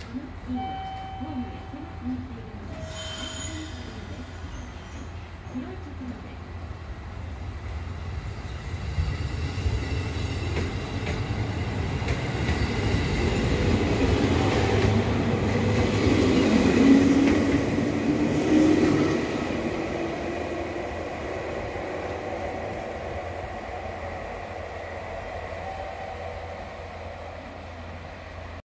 ホームへ狭くなっているので、足元に注意です。広いところで